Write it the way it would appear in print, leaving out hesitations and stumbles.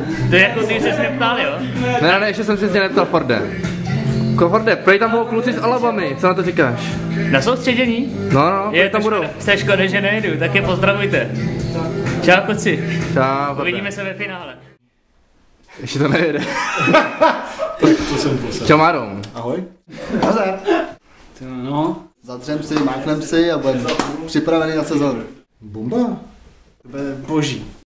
To je jako ty jsi se ptal, jo? Ne, ještě jsem přesně neptal, Forde. Forde, prej tam budou kluci s Alabamy, co na to říkáš? Na soustředění? No, je tam budou. Jste škoda, že nejdu, tak je pozdravujte. Čau kluci. Čau, uvidíme se ve finále. Ještě to nejede. Prosím. Čau Márom. Ahoj. Nazdar. No. Zatřem si, máknem si a budeme připravený na sezónu. Bomba. To bude boží.